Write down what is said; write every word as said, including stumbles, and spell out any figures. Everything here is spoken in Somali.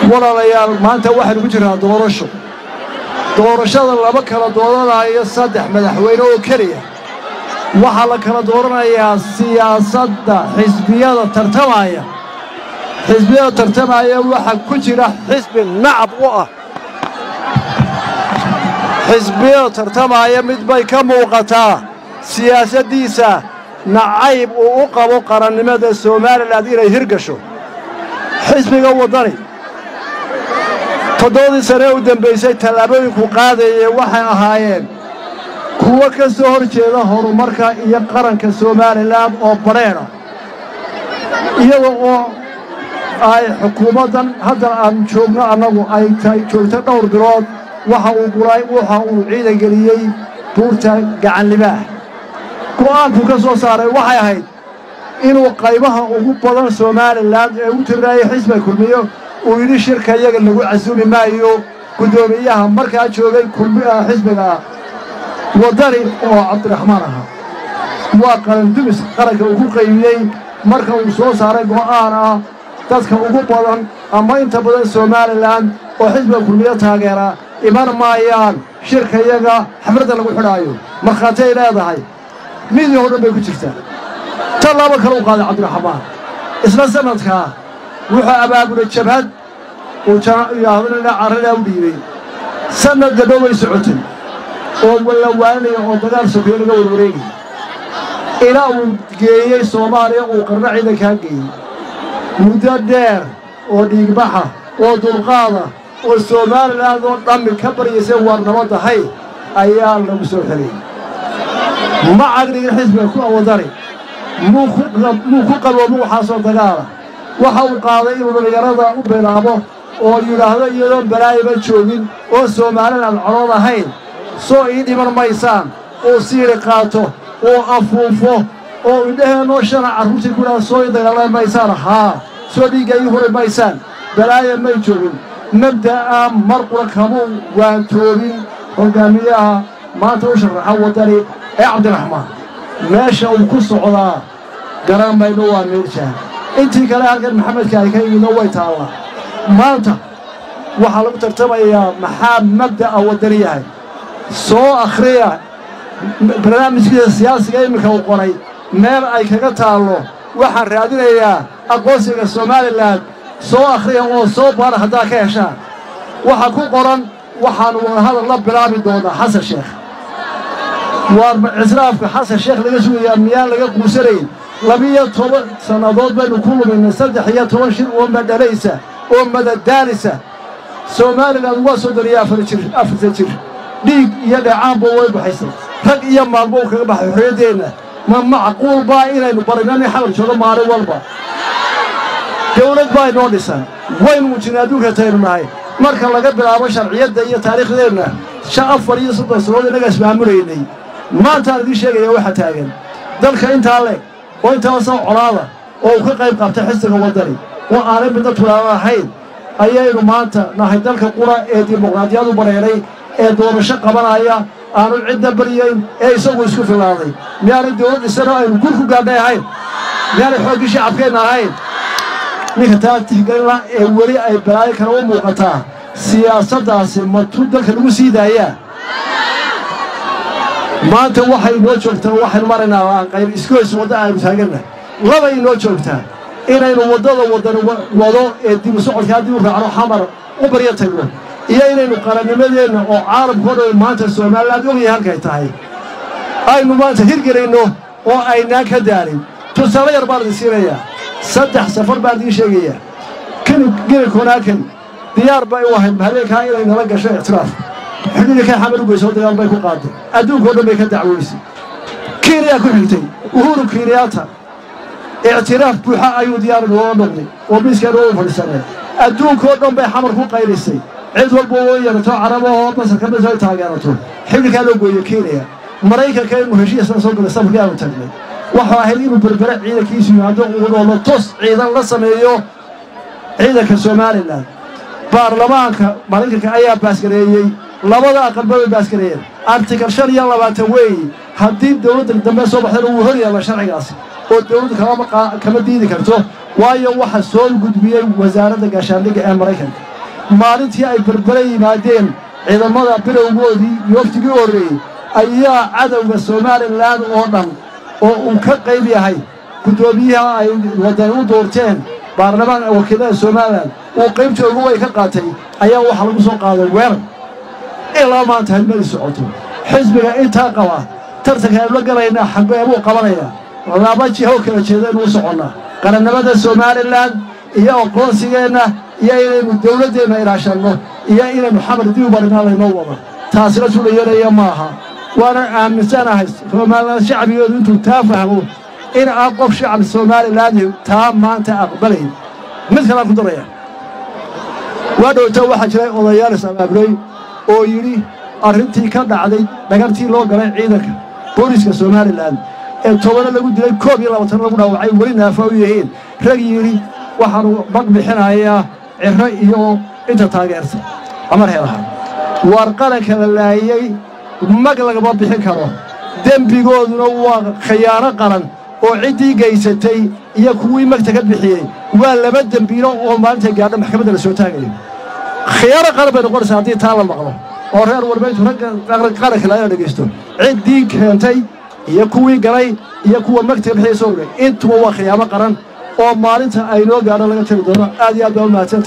walaalayaal maanta waxaan ugu jiraa doorasho doorashada laba kala dooranaya saddex madaxweyne oo kaliya waxa la kala dooranayaa siyaasadda xisbiyada tartamaya xisbiyada tartamaya waxa ku jira xisbi nacab u ah xisbiyada tartamaya mid bay ka muuqataa siyaasaddiisa nacayb uu u qabo qarannimada Soomaaliland inay hirgasho xisbiga wadani toddobaadii sane u dambeysay tallaabooyinku qaadayay waxay ahaayeen kuwa ka soo horjeeda horumarka iyo qaranka Soomaaliland oo bareera iyagoo oo ay xukuumadan hadda aan joogno annagu ay tahay joogto dhowr bilood waxa uu gulay waxa uu ciidan geliyay buurta gacan libaax go'aanku ka soo saaray waxay ahayd inuu qaybaha ugu badan Soomaaliland ee u tiraayo xisbiga kulmiyo uu yiri shirka iyaga lagu casuumi maayo gudoomiyaha markaa joogay kulmiyaha xisbiga wadani oo Cabdiraxmaan aha waa qaran dumis qaranka ugu qaybiyay marka uu soo saaray go'aan ah dadka ugu badan ama inta badan Soomaaliland oo xisbiga kulmiyo taageera iman maayaan shirka iyaga xafladda lagu xidhaayo markhaati ay leedahay midii hore bay ku jirtaa talaabo kale u qaaday Cabdiraxmaan isla sanadka wuxuu abaabulay jabhad oo yaahna carrada u dhiibay sanad dhow way socotay oo wala waanay oo dagaal Soomaaliya laga warwareegay ilaa uu geeyay Soomaaliya oo qarna ciidan ka geeyay muddo dheer oo dhiigbaxa oo dulqaada oo Soomaaliland oo dhammi ka bariyay warnamada hay ayaa lagu soo xiriyay ma agriga xisbiga ku wadari muu ku qalwamo waxa soo dagaala waxa uu qaaday inuu dhalinyarada u bilaabo oo yiraahdo iyadoo balaayba joogin oo Soomaaliland corood ahayn soo ii dhiman maysaan oo siiri qaato oo afuufo oo indhaheeno shana carruurtii ku dhaa soo dagaalay maysaan haa soo dhigay hore maysaan balaaya may joogin mabda'a marqura kamu waan toobin hogaamiyaha maanta u sharaxa wadani ee Cabdiraxmaan meesha uu ku socdaa garan bayno waa meesha intii kale halkan maxamedka ay ka yimid way taala maanta waxa lagu tartamayaa maxaa mabda'a wadani yahay soo akhriya barnaamijka siyaasiga imika uu qoray meel ay kaga taalo waxaan raadinayaa aqoonsiga Soomaaliland soo akhriya oo soo baar hadaa ka heshaan waxa ku qoran waxaan wada hadal la bilaabi doonaa Xasan Sheekh war israafka Xasan Sheekh laga suuyaa miyaan laga quusanayn labiyo toban sanadood baynu ku luminay saddex iyo toban shir oo madaleysa oo madadaalisa Soomaaliland waa soo dariyaa afar jir afar jir dhiig iyo dhacaanba way baxaysay rag iyo maalmo kaga baxay xorriyadeena ma macquul baa inaynu barinani xabal joogo maalin walba dawlad baa inoo dhisan waynu mujinaadulka tayrnahay marka laga bilaabo sharciyada iyo taariikhdeena shan afar iyo soddon sanadood inaga ismaamuleynay maanta idin sheegaya waxa taagan dalka inta leeg oo inta soo colaada oo ka qayb qaatay xisbiga wadani oo aanay mid tulaaba ahayn ayaynu maanta nahay dalka qura ee dimuqraadiyadu bareeray ee doorasho qabanaya aanu cidda bariyeyn ee isagu isku filaaday miyaan dawladda sano aynu ku gaadhay ahayn miyaan xoogii shacabkeena ahayn ninka taagtiga ee wali ay balaayo kala u muuqataa siyaasaddaasi ma tu dalka lagu sii daayaa maanta waxay noo joogtaa waxaynu maraynaa aan qayb iskoys wadda aynu taaganna laba inoo joogtaa inaynu waddada waddan wado ee dib u socodka haddii u raacno xamar u baryo tagno iyo inaynu qarannimadeenna oo caalamkoo dhan maanta Soomaaliland ogyahay halkay tahay aynu maanta hirgelinno oo aynaan ka daalin tusaale yar baan idin siinayaa saddex safar baan idin sheegayaa kan geli konaakan diyaar bay u ahayd habeenkaa inay nala gasho ictiraaf xidhiidhka xamar u geyso dagaal bay ku qaaday adduunka oo dhan bay ka dacwooysay Kenya ku xigtay Uhuru Kenyatta ictiraaf buuxa ayuu diyaar loo noqday oo miiska loo fadhiisanay adduunka oo dhan bay xamar ku qaylisay cid walba oo yarto carabo oo basar ka mid ah taageerato xilliga loo gooyay Kenya Mareykanka inuu heshiis soo galay safarkii aanu tagnay waxa ahayd inuu berbera ciidankiisu yimaado uu noqdo tos ciidan la sameeyo ciidanka Soomaaliland baarlamaanka Mareykanka ayaa baasgareeyay labada aqalba baasgareeyay article shan iyo labaatan weey haddii dawladda dambe soo baxday uu hor yaalo sharcigaas oo dawladdu kama kama diidi karto waayo waxa soo gudbiyay wasaaradda gaashaandhigga ee Mareykanka maalintii ay berbere yimaadeen ciidamada bilowgoodii iyo waftigii horreeyey ayaa cadowga somalilan oo dhan oo uu ka qayb yahay guddoomiyaha ay waddan u doorteen baarlamaanka wakiilada somalilan uu qaybta ugu way ka qaatay ayaa waxaa lagu soo qaaday weerar ilaa maanta halmadi socoto xisbiga intaa qaba tartanka aynu la galaynaa xaggee buu qabanayaa laba jiho kala jeedaynu u soconnaa qarannimada somalilan iyo aqoonsigeenna iyo inaynu dawladdeenna ilaashanno iyo inaynu xamar dib u barinaa laynoo wado taasina sula yeelaya maaha waana aaminsanahay somalilan shacbigeedu intuu taa fahmo in aan qof shacab somalilan taa maanta aqbalayn mid kalaan ku daraya waa dhowta waxaa jiray odayaal is-abaabulay oo yidhi arrintii ka dhacday dhagartii loo galay ciidanka booliska somalilan ee tobana lagu dilay koob iyo labaatan lagu dhaawacay weli naafa u yihiin rag yidhi waxaanu bag bixinayaa cirro iyo inta taageerta amar heelaha waar qaranka la laayey mag lagama bixin karo dembigooduna waa khiyaano qaran oo ciddii gaysatay iyo kuwii magta ka bixiyey waa laba dembiilo oo maalinta gaadha maxkamadda la soo taagayo khiyaano qaran bay noqonaysaa haddii taa la maqlo oo reer warbaytu qaranka laga dhegaysto ciddii keentay iyo kuwii galay iyo kuwa magta ka bixiyey soo intuba waa khiyaamo qaran oo maalinta ay noo gaadho laga tiri doono aad iyo aad baa u mahadsan